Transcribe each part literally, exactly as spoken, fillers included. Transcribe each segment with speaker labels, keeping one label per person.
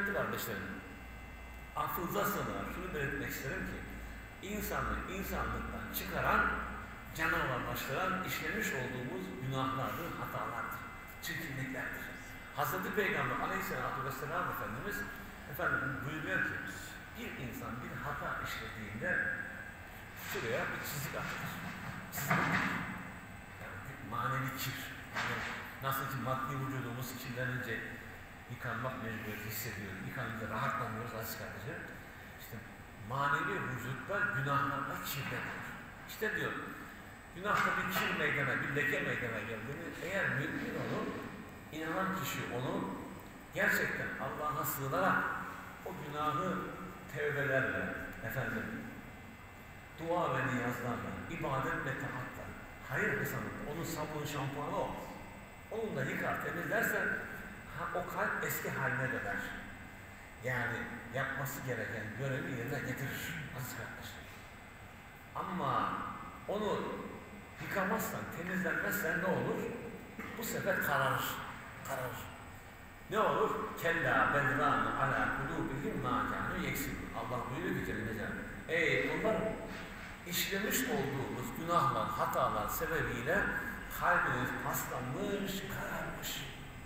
Speaker 1: kıymetli kardeşlerim, affınıza sığınarak şunu belirtmek isterim ki, insanı insanlıktan çıkaran, canavarlaştıran, işlemiş olduğumuz günahlardır, hatalardır, çirkinliklerdir. Hazreti Peygamber Aleyhisselatü Vesselam Efendimiz efendim buyuruyor ki, bir insan bir hata işlediğinde şuraya bir çizik atılır. Yani bir manevi kir. Yani nasıl ki maddi vücudumuz kirlenince yıkanmak mecburiyeti hissediyoruz, yıkanınca rahatlamıyoruz aziz kardeşlerim. İşte manevi vücutta günahlarla kirleniyor. İşte diyor, günahta bir kir meydana, bir leke meydana geldiğini, eğer mümin onu, inanan kişi onu gerçekten Allah'a sığınarak o günahı tevbelerle, efendim, dua ve niyazlarla, ibadet ve taatla, hayır kısanın, onun sabun şampuanı o. Onunla yıkar, temizlersen ha, o kalp eski haline döner. Yani yapması gereken görevi yerine getirir aziz kardeşler. Ama onu yıkamazsan, temizlenmezsen ne olur? Bu sefer kararır, kararır. Ne olur? Kella bedrâne alâ kulûbihim mâ kânû yeksîn. Allah buyuruyor ki Celle Celaluhu. Ey kullarım, işlemiş olduğumuz günahlar, hatalar sebebiyle kalbiniz paslanmış, kararmış.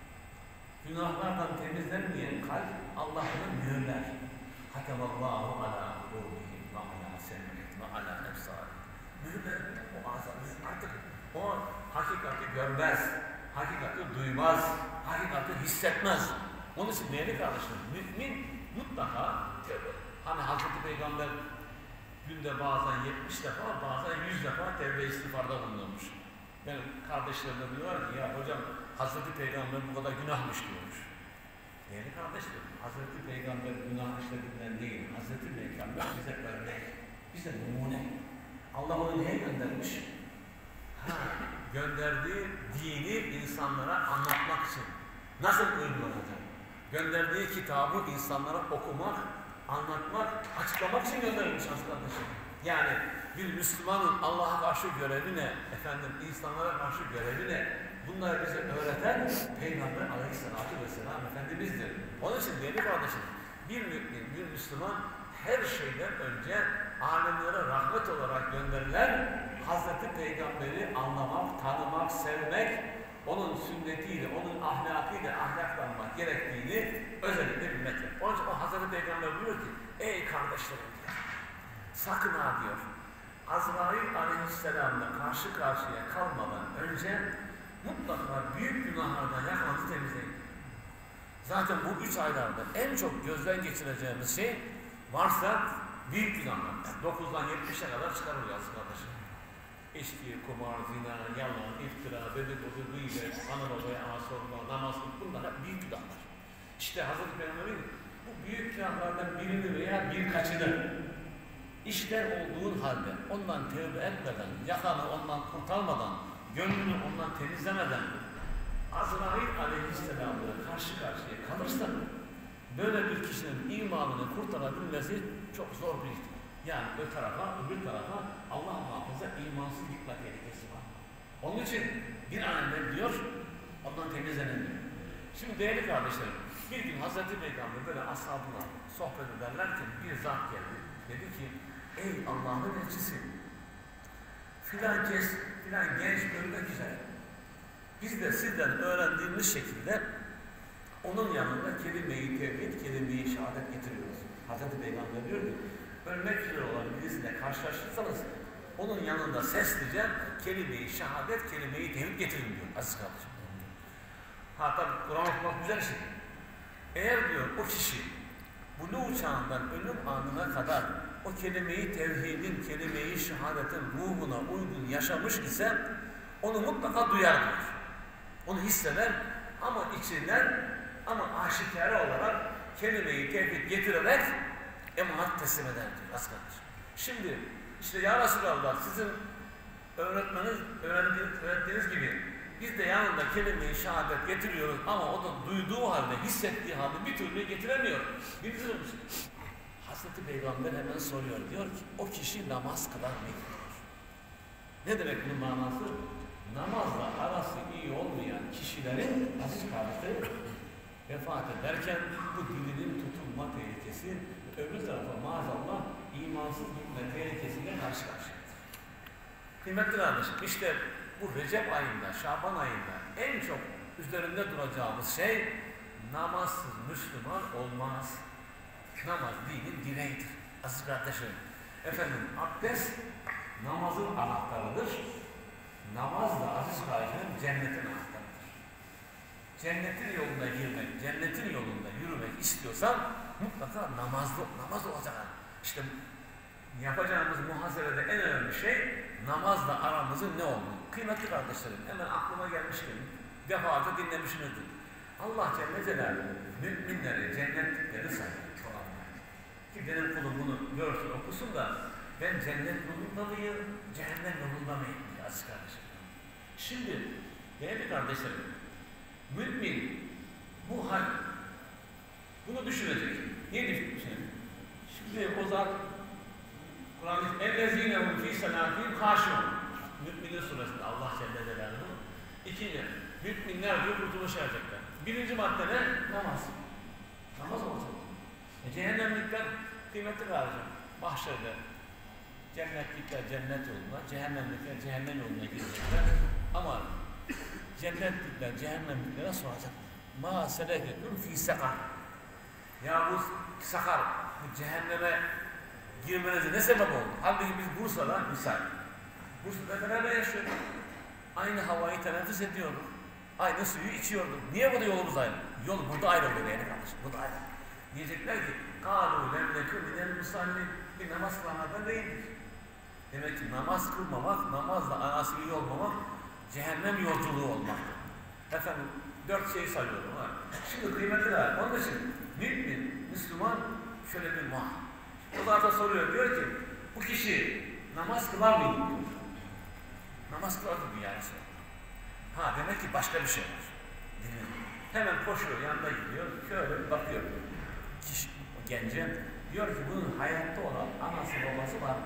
Speaker 1: Günahlardan temizlenmeyen kalp Allah'ını mühürler. Hatemallahu alâ kulûbihim ve alâ sem'ihim ve alâ nefsâhim. Mühürler o azamız artık o hakikati görmez, hakikati duymaz, hakikati hissetmez. Onun için değerli kardeşlerim, mümin mutlaka tevbe. Hani Hazreti Peygamber günde bazen yetmiş defa, bazen yüz defa tevbe istiğfarda bulunmuş. Benim kardeşlerim de diyorlar ki, ya hocam Hazreti Peygamber bu kadar günahmış diyormuş. Değerli kardeşlerim, Hazreti Peygamber günah işlediğinden değil, Hazreti Peygamber bize örnek, bize numune. Allah onu neye göndermiş? Ha, gönderdiği dini insanlara anlatmak için. Nasıl uygulanacak? Gönderdiği kitabı insanlara okumak, anlatmak, açıklamak için gönderilmiş arkadaşlar. Yani bir Müslümanın Allah'a karşı görevi ne? Efendim, insanlara karşı görevi ne? Bunları bize öğreten Peygamber Aleyhisselatü Vesselam Efendimiz'dir. Onun için değerli kardeşim, bir mümin, bir Müslüman her şeyden önce alemlere rahmet olarak gönderilen Hazreti Peygamber'i anlamak, tanımak, sevmek, onun sünnetiyle, onun ahlakıyla ahlaklanmak gerektiğini özellikle bilmek gerekir. Onun için o Hazreti Peygamber diyor ki, ey kardeşlerim diyor, sakın ha diyor, Azrail Aleyhisselam'la karşı karşıya kalmadan önce mutlaka büyük günahlardan yakanızı temizleyin. Zaten bu üç aylarda en çok gözden geçireceğimiz şey varsa büyük günahlar. dokuzdan yetmişe kadar çıkarılıyor kardeşim. İçki, kumar, zina, yalan, iftira, dedikodu, gıybet, ana babaya as olma, namazlık, bunlar hep büyük günahlar. İşte Hazreti Peygamber'in bu büyük günahlardan birini veya birkaçını işler olduğun halde ondan tövbe etmeden, yakanı ondan kurtarmadan, gönlünü ondan temizlemeden Azrail Aleyhisselam'la karşı karşıya kalırsan böyle bir kişinin imanını kurtarabilmesi çok zor bir ihtimal. Yani öte tarafa, öbür tarafa Allah muhafaza imansız gitme tehlikesi var. Onun için bir an evvel diyor, ondan temizlenin diyor. Şimdi değerli kardeşlerim, bir gün Hazreti Peygamber böyle ashabına sohbet ederlerken bir zat geldi. Dedi ki, ey Allah'ın elçisi, filan kes, filan genç ölmek üzere. Biz de sizden öğrendiğimiz şekilde onun yanında kelime-i tevhid, kelime-i şehadet getiriyoruz. Hazreti Peygamber diyor ki, ölmek üzere olan birisiyle karşılaşırsanız onun yanında seslice kelime-i şehadet, kelime-i tevhid getirin diyor aziz kardeşim. Ha tabi Kur'an okumak güzel şey. Eğer diyor o kişi buluğ çağından ölüm anına kadar o kelime-i tevhidin, kelime-i şehadetin ruhuna uygun yaşamış ise onu mutlaka duyar diyor. Onu hisseder ama içinden ama aşikare olarak kelime-i tevhid getirerek emanet teslim eder diyor aziz kardeşim. Şimdi işte ya Resulallah sizin öğretmeniz, öğrendiğiniz, öğrettiğiniz gibi biz de yanında kelime-i şehadet getiriyoruz ama o da duyduğu halde, hissettiği halde bir türlü getiremiyor. Bildiriyor musun? Hazreti Peygamber hemen soruyor. Diyor ki o kişi namaz kılar mı? Ne demek bunun manası? Namazla arası iyi olmayan kişilerin aziz kardeşleri vefat ederken bu dilinin tutulma tehlikesi, öbür tarafa maazallah imansız gitme tehlikesiyle karşı karşıyadır. Kıymetli kardeşim, işte bu Recep ayında, Şaban ayında en çok üzerinde duracağımız şey namazsız Müslüman olmaz. Namaz dinin direğidir. Aziz kardeşim, efendim abdest namazın anahtarıdır. Namaz da aziz kardeşim cennetin anahtarıdır. Cennetin yoluna girmek, cennetin yolunda yürümek istiyorsan mutlaka namazlı, namaz olacak. İşte yapacağımız muhasebede en önemli şey namazla aramızın ne olduğu. Kıymetli kardeşlerim, hemen aklıma gelmişken defalarca dinlemişsinizdir. Allah Celle Celaluhu müminleri cennetlikleri sayıyor. Ki benim kulum bunu görsün, okusun da ben cennet yolunda mıyım, cehennem yolunda mıyım diye aziz kardeşim. Şimdi değerli kardeşlerim, mümin bu hal, bunu düşünecek. Niye düşünecek? Şimdi o zaman Kur'an-ı اَلَّذ۪ينَهُمْ ف۪ي سَنَاتِهِمْ خَاشِعُونَ Mü'minin suresinde Allah Celle Celaluhu ikinci, müminler diyor kurtuluş erecekler. Birinci madde ne? Namaz. Namaz olacak. E, cehennemlikler kıymetli kardeşim, mahşerde cennetlikler cennet yoluna, cehennemlikler cehennem yoluna girecekler. Ama cennetlikler cehennemliklere soracak. Ma selekeküm fî sekar. Ya bu sakar, bu cehenneme girmenize ne sebep oldu? Halbuki biz Bursa'da misal, Bursa'da beraber yaşıyorduk. Aynı havayı teneffüs ediyorduk. Aynı suyu içiyorduk. Niye burada yolumuz ayrı? Yol burada ayrıldı yani kardeşim, burada ayrıldı. Diyecekler ki, قَالُوا لَمْ نَكُمْ مِنَ الْمُصَلِّينَ Bir namaz kılanlardan değildir. Demek ki namaz kılmamak, namazla arası iyi olmamak, cehennem yolculuğu olmaktır. Efendim, dört şeyi sayıyorum ha. Şimdi kıymetliler, onun için mümin, Müslüman şöyle bir muha. O da soruyor, diyor ki, bu kişi namaz kılar mıydı diyor. Namaz kılardı mı yani? Ha demek ki başka bir şey var. Dinleyin. Hemen koşuyor, yanına gidiyor, şöyle bir bakıyor. Kişi, gence, diyor ki bunun hayatta olan anası babası var mı?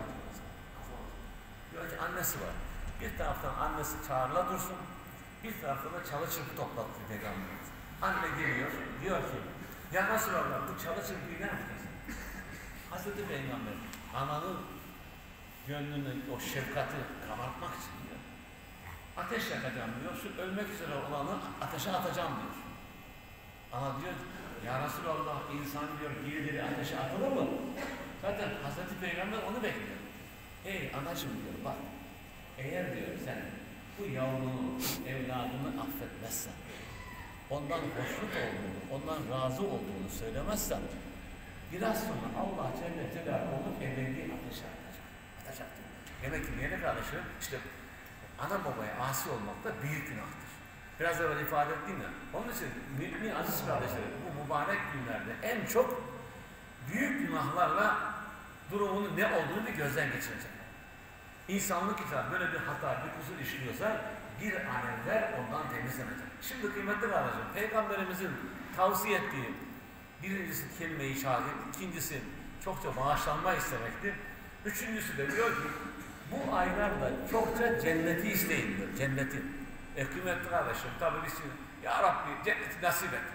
Speaker 1: Diyor ki annesi var. Bir taraftan annesi çağrıla dursun, bir taraftan da çalı çırpı toplattı Peygamberimiz. Anne geliyor, diyor ki, ya nasıl olur bu çalı çırpıyı ne yapacağız? Hazreti Peygamber, ananın gönlünü, o şefkati kabartmak için diyor. Ateş yakacağım diyor, şu ölmek üzere olanı ateşe atacağım diyor. Ana diyor, ya Resulallah insan diyor diri diri ateşe atılır mı? Zaten Hazreti Peygamber onu bekliyor. Ey anacığım diyor bak, eğer diyor sen bu yavrunu, evladını affetmezsen, ondan hoşnut olduğunu, ondan razı olduğunu söylemezsen, biraz sonra Allah Celle Celaluhu onu ebedi ateşe atacak. Atacak diyor. Demek ki neyine kardeşim? İşte ana babaya asi olmak da büyük günahtır. Biraz evvel ifade ettim ya. Onun için mümin aziz kardeşlerim bu mübarek günlerde en çok büyük günahlarla durumunun ne olduğunu bir gözden geçirecek. İnsanlık için böyle bir hata, bir kusur işliyorsa bir an evvel ondan temizlenecek. Şimdi kıymetli kardeşim, Peygamberimizin tavsiye ettiği birincisi kelime-i şehadet, ikincisi çokça bağışlanma istemektir. Üçüncüsü de diyor ki bu aylarda çokça cenneti isteyin diyor, cenneti. E kıymetli kardeşim, tabi biz şimdi, ya Rabbi cenneti nasip et.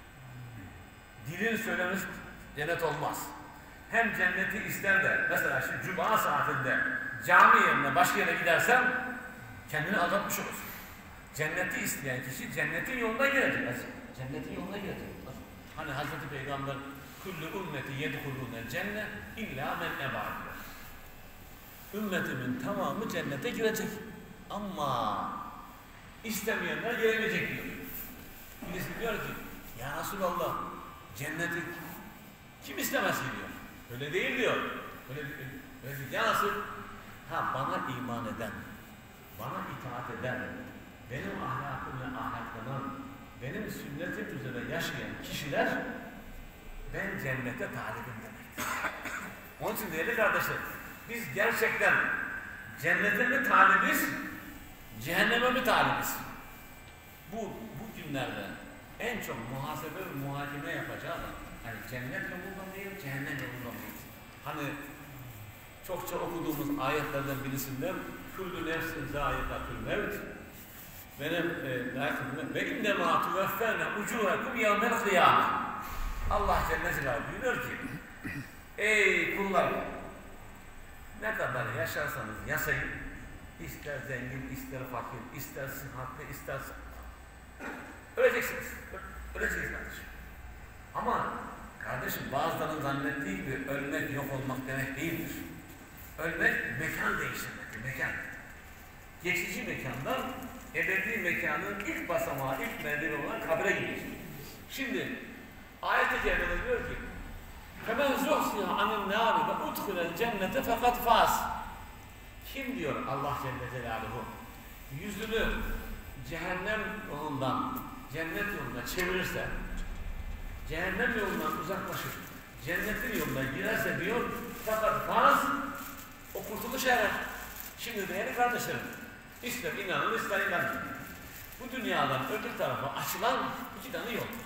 Speaker 1: Dilin söylemesi cennet olmaz. Hem cenneti ister de, mesela şimdi cuma saatinde cami yerine başka yere gidersen kendini aldatmış olursun. Cenneti isteyen kişi cennetin yoluna girecek. Cennetin yoluna girecek. Hani Hazreti Peygamber kullu ümmeti yedhulûne cennet illa men ebâ diyor. Ümmetimin tamamı cennete girecek. Ama istemeyenler giremeyecek diyor. Birisi diyor ki, ya Resulallah cenneti kim istemez ki diyor. Öyle değil diyor. Öyle, öyle değil. Ya nasıl? Ha bana iman eden, bana itaat eden, benim ahlakımla ahlaklanan, benim sünnetim üzere yaşayan kişiler ben cennete talibim demektir. Onun için değerli kardeşler, biz gerçekten cennete mi talibiz, cehenneme mi talibiz? Bu, bu günlerde en çok muhasebe ve muhakeme yapacağız. Hani cennet yolunda mıyız, cehennem yolunda mıyız? Hani çokça okuduğumuz ayetlerden birisinden Küllü nefsin zâikatül mevt benim e, ve innemâ tuveffâne ucûhekum yevmel kıyâme. Allah Celle Celaluhu buyuruyor ki ey kullar, ne kadar yaşarsanız yaşayın, ister zengin, ister fakir, ister sıhhatli, ister öleceksiniz. Öleceksiniz kardeşim. Ama kardeşim bazılarının zannettiği gibi ölmek yok olmak demek değildir. Ölmek mekan değiştirmektir, mekan. Geçici mekandan ebedi mekanın ilk basamağı, ilk merdiveni olan kabre gidiyor. Şimdi ayet-i kerimede diyor ki فَمَنْ زُحْسِيَ عَنِ النَّارِ وَاُدْخِلَ الْجَنَّةَ فَقَدْ فَاسِ. Kim diyor Allah Celle Celaluhu yüzünü cehennem yolundan cennet yoluna çevirirse, cehennem yolundan uzaklaşır, cennetin yoluna girerse diyor, fakat faz o kurtuluş erer. Şimdi değerli kardeşlerim, ister inanın ister inanın. Bu dünyadan öbür tarafa açılan iki tane yoldur.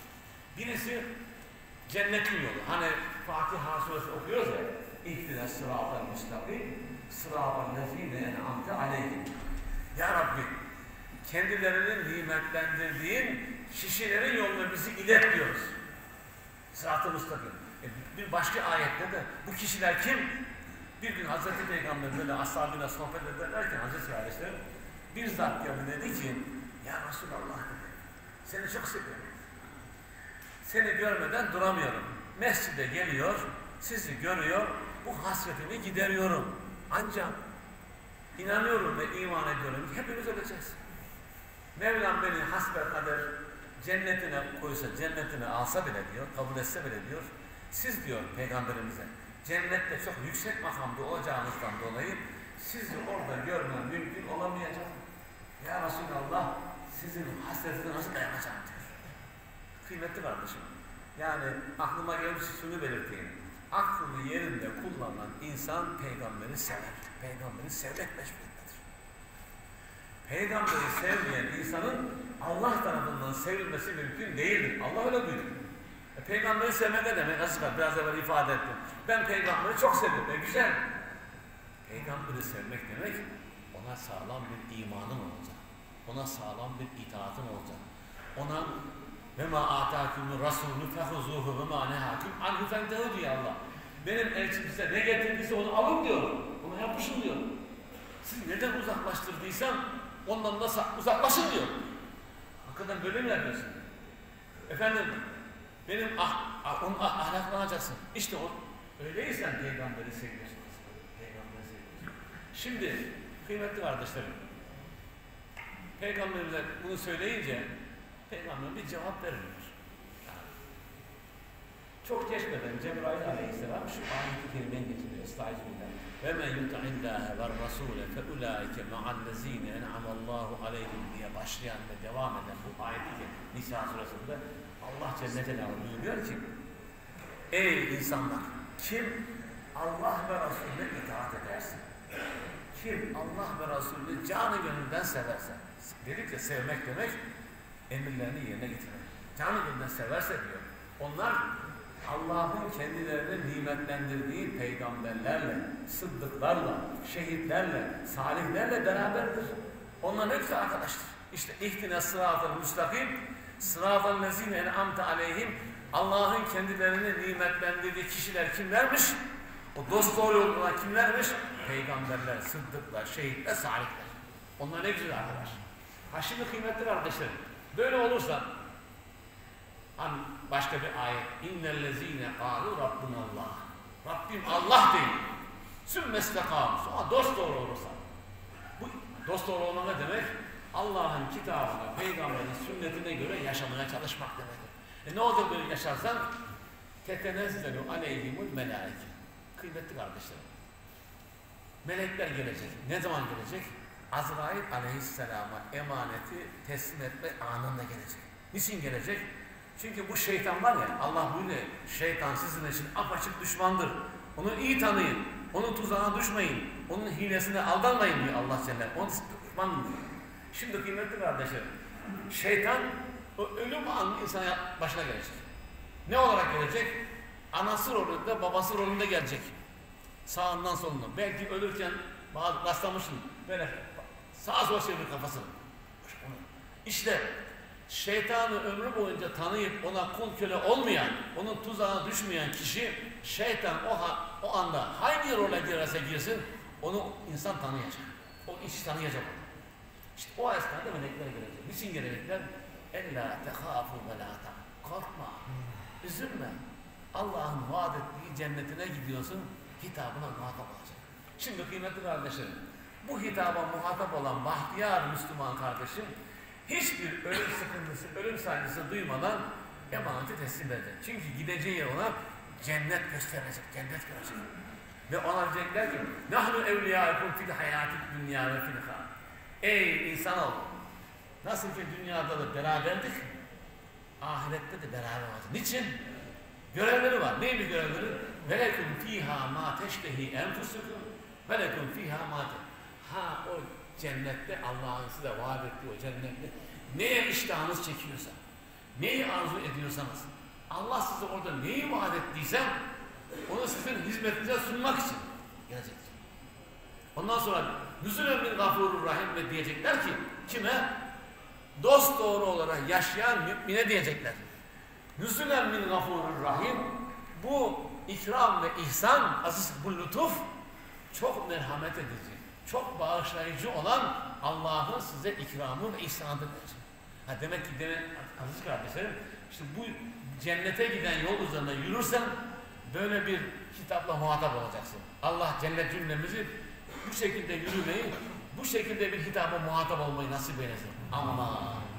Speaker 1: Birisi cennetin yolu. Hani Fatiha suresi okuyoruz ya, İhdine sıratal müstakim, sıratal lezine en'amte aleyhim. Ya Rabbi, kendilerinin nimetlendirdiğin kişilerin yoluna bizi ilet diyoruz. Sırat-ı müstakim. E, bir başka ayette de bu kişiler kim? Bir gün Hazreti Peygamber böyle ashabıyla sohbet ederlerken Hazreti kardeşlerim bir zat geldi dedi ki ya Resulallah dedi, seni çok seviyorum. Seni görmeden duramıyorum. Mescide geliyor, sizi görüyor, bu hasretimi gideriyorum. Ancak inanıyorum ve iman ediyorum ki hepimiz öleceğiz. Mevlam beni hasbelkader cennetine koysa, cennetine alsa bile diyor, kabul etse bile diyor, siz diyor Peygamberimize, cennette çok yüksek makamda olacağınızdan dolayı sizi orada görmem mümkün olamayacak. Ya Resulallah, sizin hasretine nasıl dayanacağım diyor. Kıymetli kardeşim, yani aklıma gelmiş şunu belirteyim. Aklını yerinde kullanan insan peygamberi sever. Peygamberi sevmek mecburiyetindedir. Peygamberi sevmeyen insanın Allah tarafından sevilmesi mümkün değildir. Allah öyle buyuruyor. E, peygamberi sevmek ne demek? Nasıl biraz evvel ifade ettim. Ben peygamberi çok seviyorum. E, güzel. Peygamberi sevmek demek ona sağlam bir imanın olacak. Ona sağlam bir itaatın olacak. Ona ve ma atâkümü rasûlü fehuzûhü ve ma nehâküm anhü fentehu diyor Allah. Benim elçim size ne getirdiyse onu alın diyor. Ona yapışın diyor. Siz neden uzaklaştırdıysam ondan da uzaklaşın diyor. Hakikaten böyle mi yapıyorsun? Efendim benim ah, ah, onun ah, ahlaklanacaksın. İşte o öyleysen peygamberi seviyorsun. Peygamberi seviyorsun. Şimdi kıymetli kardeşlerim, Peygamberimize bunu söyleyince Peygamber bir cevap vermiyor. Yani, çok geçmeden Cebrail aleyhisselam şu ayet-i kerimeyi getiriyor. Estağfirullah. Ve men yuta'illâhe ve rasûle fe ulâike ma'allezîne en'amallâhu aleyhim diye başlayan ve devam eden bu ayet-i kerime Nisa suresinde Allah Celle Celaluhu buyuruyor ki ey insanlar, kim Allah ve Resulüne itaat ederse, kim Allah ve Resulünü canı gönülden severse, dedik ya sevmek demek emirlerini yerine getirmek. Canı gönülden severse diyor. Onlar Allah'ın kendilerine nimetlendirdiği peygamberlerle, sıddıklarla, şehitlerle, salihlerle beraberdir. Onlar ne güzel arkadaştır. İşte ihtine sıratal müstakim, sıratal lezine en'amte aleyhim. Allah'ın kendilerini nimetlendirdiği kişiler kimlermiş? O dost doğru yolda kimlermiş? Peygamberler, sıddıklar, şehitler, salihler. Onlar ne güzel arkadaş. Ha şimdi kıymetli kardeşlerim, böyle olursa hani başka bir ayet innellezine kâlu rabbunallah, Rabbim Allah değil, sümmestekâmu, sonra dost doğru olursa, bu dost doğru olma ne demek? Allah'ın kitabına, peygamberin sünnetine göre yaşamaya çalışmak demektir. E ne olacak böyle yaşarsan? Tetenezzelu aleyhimul melâike. Kıymetli kardeşlerim, melekler gelecek. Ne zaman gelecek? Azrail aleyhisselama emaneti teslim etme anında gelecek. Niçin gelecek? Çünkü bu şeytan var ya, Allah buyuruyor, şeytan sizin için apaçık düşmandır. Onu iyi tanıyın, onun tuzağına düşmeyin, onun hilesine aldanmayın diyor Allah Celle. Onun düşman diyor. Şimdi kıymetli kardeşlerim, şeytan o ölüm anı insanın başına gelecek. Ne olarak gelecek? Anası rolünde, babası rolünde gelecek. Sağından solundan. Belki ölürken bazı rastlamışsın, böyle sağa sola çevir kafasını. İşte şeytanı ömrü boyunca tanıyıp ona kul köle olmayan, onun tuzağına düşmeyen kişi, şeytan o, ha, o anda hangi role girerse girsin, onu insan tanıyacak. O işi tanıyacak onu. İşte o esnada melekler gelecek. Niçin gelecekler? Ella tehâfû ve lâ tehâfû. Korkma, üzülme. Allah'ın vaat ettiği cennetine gidiyorsun, hitabına muhatap olacak. Şimdi kıymetli kardeşlerim, bu hitaba muhatap olan bahtiyar Müslüman kardeşim, hiçbir ölüm sıkıntısı, ölüm sancısı duymadan emaneti teslim edecek. Çünkü gideceği yer ona cennet gösterecek, cennet görecek. Ve ona diyecekler ki, nahnu evliyâikum fil hayâtik dünyâ ve fil hâ. Ey insanoğlu, nasıl ki dünyada da beraberdik, ahirette de beraber olacak. Niçin? Görevleri var. Neymiş görevleri? Velekum fîhâ mâ teştehi enfusukum velekum fîhâ mâ te. Ha o cennette Allah'ın size vaat ettiği o cennette neye iştahınız çekiyorsa, neyi arzu ediyorsanız, Allah size orada neyi vaat ettiyse onu sizin hizmetinize sunmak için gelecek. Ondan sonra nüzülen min gafurur rahim ve diyecekler ki kime? Dost doğru olarak yaşayan mümine diyecekler. Nüzülen min gafurur rahim, bu ikram ve ihsan, aziz bu lütuf çok merhamet edici, çok bağışlayıcı olan Allah'ın size ikramı ve ihsanıdır. Ha demek ki demek, aziz kardeşlerim, işte bu cennete giden yol üzerinde yürürsen böyle bir kitapla muhatap olacaksın. Allah cennet cümlemizi bu şekilde yürümeyi, bu şekilde bir hitaba muhatap olmayı nasip eylesin. Ama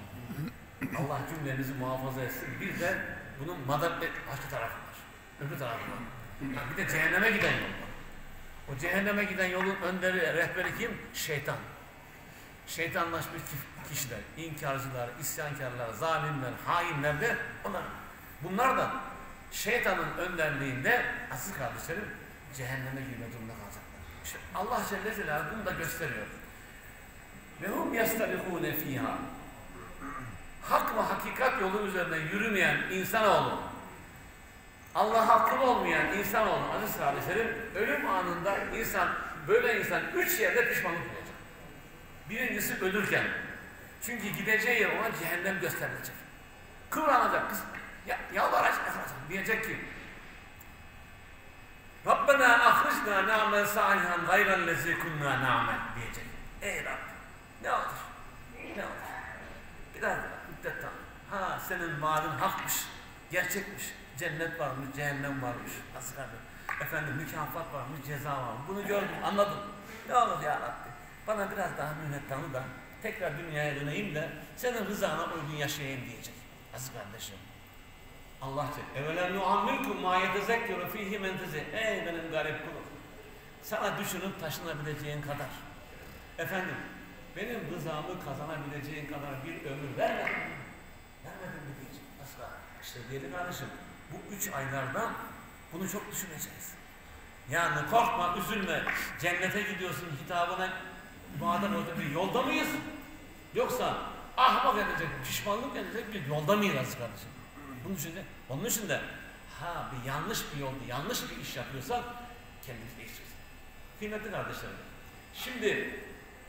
Speaker 1: Allah cümlemizi muhafaza etsin. Bir de bunun madem başka tarafı var. Öbür tarafı var. Yani bir de cehenneme giden yol var. O cehenneme giden yolun önderi, rehberi kim? Şeytan. Şeytanlaşmış kişiler, inkarcılar, isyankarlar, zalimler, hainler de onlar. Bunlar da şeytanın önderliğinde aziz kardeşlerim cehenneme girme durumunda kalacaklar. İşte Allah Celle Celaluhu bunu da gösteriyor. Ve hum yastarihune fiha. Hak ve hakikat yolu üzerinde yürümeyen insanoğlu, Allah'a kul olmayan insanoğlu aziz kardeşlerim, ölüm anında insan, böyle insan üç yerde pişmanlık duyacak. Birincisi ölürken. Çünkü gideceği yer ona cehennem gösterilecek. Kıvranacak, kız, ya, yalvaracak, diyecek ki Rabbena ahricna na'mel salihan gayren lezi kunna na'mel diyecek. Ey Rabbim, ne olur, ne olur. Biraz müddet tanı. Ha senin vaadin hakmış, gerçekmiş. Cennet varmış, cehennem varmış. Nasıl kardeşim? Efendim mükafat varmış, ceza varmış. Bunu gördüm, anladım. Ne olur ya Rabbi, bana biraz daha mühlet tanı da tekrar dünyaya döneyim de senin rızana uygun yaşayayım diyecek. Aziz kardeşim. Allah diyor. Evvelen nu'ammirkum ma yetezekkeru fihi men teze. Ey benim garip kulum. Sana düşünüp taşınabileceğin kadar. Efendim, benim rızamı kazanabileceğin kadar bir ömür vermedin mi? Vermedin mi diyecek. Asla. İşte diyelim kardeşim, bu üç aylarda bunu çok düşüneceğiz. Yani korkma, üzülme, cennete gidiyorsun hitabına madem orada bir yolda mıyız? Yoksa ahmak edecek, pişmanlık edecek bir yolda mıyız kardeşim? Bunu düşünecek. Onun için de ha bir yanlış bir yolda, yanlış bir iş yapıyorsak kendimizi değiştiririz. Kıymetli kardeşlerim, şimdi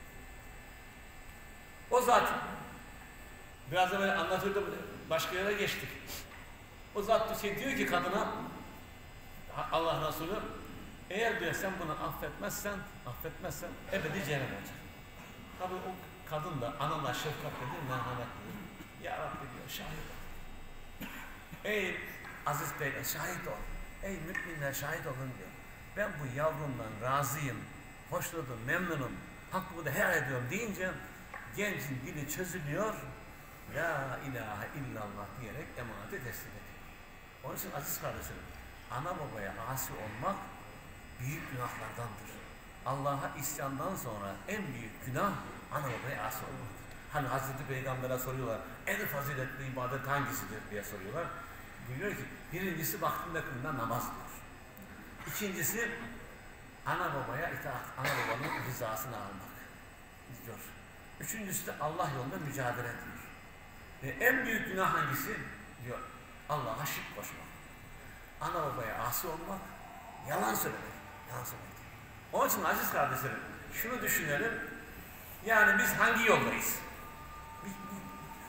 Speaker 1: o zat biraz evvel anlatırdım, başka yere geçtik. O zat bir şey diyor ki kadına, Allah Resulü, eğer diyor sen bunu affetmezsen, affetmezsen ebedi cehennem olacak. Tabi o kadın da anamla şefkatlidir, merhametlidir. Ya Rabbi diyor, şahit ol. Ey aziz beyler, şahit ol. Ey müminler, şahit olun diyor. Ben bu yavrumdan razıyım, hoşnutum, memnunum, hakkımı da helal ediyorum deyince gencin dili çözülüyor, La ilahe illallah diyerek emaneti teslim ediyor. Onun için aziz kardeşlerim, ana babaya asi olmak büyük günahlardandır. Allah'a isyandan sonra en büyük günah ana babaya asi olmaktır. Hani Hazreti Peygamber'e soruyorlar, en faziletli ibadet hangisidir diye soruyorlar. Diyor ki, birincisi vaktinde kılınan namaz diyor. İkincisi, ana babaya itaat, ana babanın rızasını almak diyor. Üçüncüsü de Allah yolunda mücadele ediyor. Ve en büyük günah hangisi? Diyor, Allah'a şirk koşmak. Ana babaya asi olmak, yalan söylemek. Yalan söylemek. Onun için aziz kardeşlerim, şunu düşünelim, yani biz hangi yoldayız?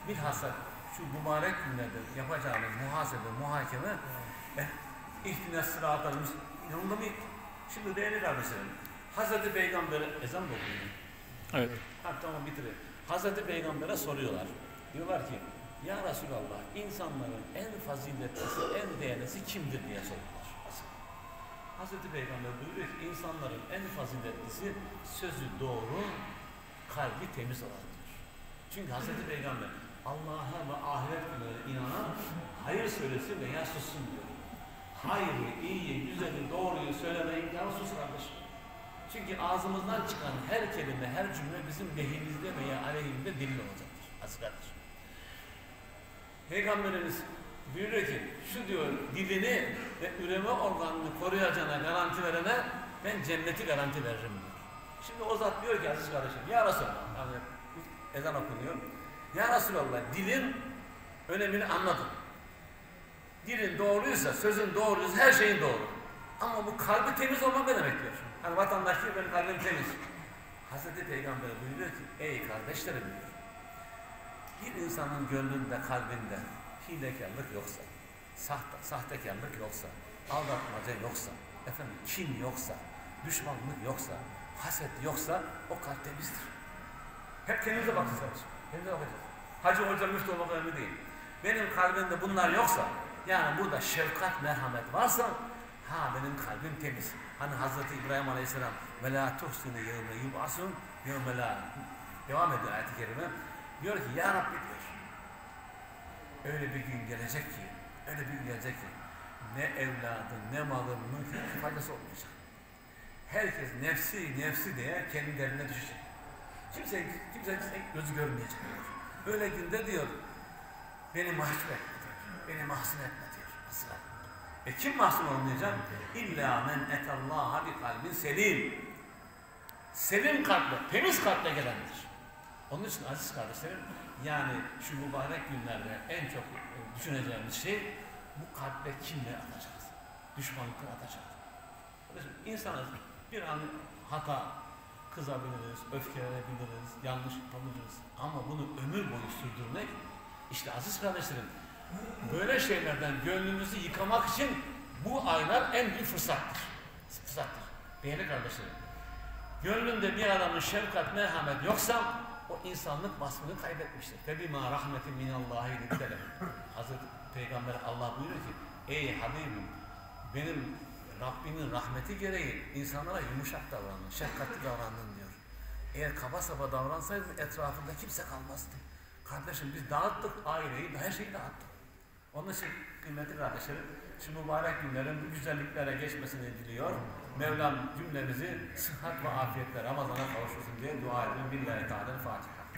Speaker 1: bilhassa şu mübarek günlerde yapacağımız muhasebe, muhakeme eh, İhtina sıratal yanında mı? Şimdi değerli kardeşlerim, Hazreti Peygamber'e ezan mı okuyor?
Speaker 2: Evet.
Speaker 1: Ha, tamam bitirelim. Hazreti Peygamber'e soruyorlar. Diyorlar ki, ya Resulallah, insanların en faziletlisi, en değerlisi kimdir diye soruyorlar. Hazreti Peygamber buyuruyor ki, insanların en faziletlisi sözü doğru, kalbi temiz olandır. Çünkü Hazreti Peygamber Allah'a ve ahiret günlerine inanan hayır söylesin veya sussun diyor. Hayırı, iyiyi, güzeli, doğruyu söyleme imkanı sus kardeşim. Çünkü ağzımızdan çıkan her kelime, her cümle bizim lehimizde veya aleyhimizde delil olacaktır. Aziz kardeşim. Peygamberimiz buyuruyor ki, şu diyor, dilini ve üreme organını koruyacağına garanti verene ben cenneti garanti veririm diyor. Şimdi o zat diyor ki aziz kardeşim, ya Resulallah, yani ezan okunuyor. Ya Resulallah, dilin önemini anladım. Dilin doğruysa, sözün doğruysa her şeyin doğru. Ama bu kalbi temiz olmak ne demek diyor. Hani vatandaş diyor, benim kalbim temiz. Hazreti Peygamber buyuruyor ki, ey kardeşlerim diyor. Bir insanın gönlünde, kalbinde hilekarlık yoksa, sahte, sahtekarlık yoksa, aldatmaca yoksa, efendim kin yoksa, düşmanlık yoksa, haset yoksa o kalp temizdir. Hep kendimize bakacağız. Kendimize bakacağız. Hacı hoca müftü olmak önemli değil. Benim kalbimde bunlar yoksa, yani burada şefkat, merhamet varsa, ha benim kalbim temiz. Hani Hazreti İbrahim Aleyhisselam ve la tuhsinu yevme yub'asun yevme la devam ediyor ayet-i kerime. Diyor ki ya Rabbi diyor. Öyle bir gün gelecek ki, öyle bir gün gelecek ki ne evladın, ne malın, mülkün faydası olmayacak. Herkes nefsi, nefsi diye kendi derdine düşecek. Kimse, kimse, kimse gözü görmeyecek diyor. Öyle günde diyor, beni mahcup etme diyor, beni mahzun etme diyor. Asla. E kim mahzun olmayacak? İlla men etallaha bi kalbin selim. Selim kalple, temiz kalple gelendir. Onun için aziz kardeşlerim, yani şu mübarek günlerde en çok düşüneceğimiz şey, bu kalple kimle atacağız? Düşmanlıkla atacağız. İnsanız, bir an hata kızabiliriz, öfkelenebiliriz, yanlış yapabiliriz. Ama bunu ömür boyu sürdürmek, işte aziz kardeşlerim, böyle şeylerden gönlümüzü yıkamak için bu aylar en büyük fırsattır. Fırsattır. Değerli kardeşlerim, gönlünde bir adamın şefkat, merhamet yoksa, o insanlık vasfını kaybetmiştir. Febima rahmetin minallahi liddelem. Hazreti Peygamber Allah buyuruyor ki, ey Habibim, benim Rabbimin rahmeti gereği insanlara yumuşak davrandın, şefkatli davrandın diyor. Eğer kaba saba davransaydın etrafında kimse kalmazdı. Kardeşim biz dağıttık aileyi, her şeyi dağıttık. Onun için kıymetli kardeşlerim, şu mübarek günlerin bu güzelliklere geçmesini diliyor. Mevlam cümlemizi sıhhat ve afiyetle Ramazan'a kavuştursun diye dua ediyorum. Billahi Teala Fatiha.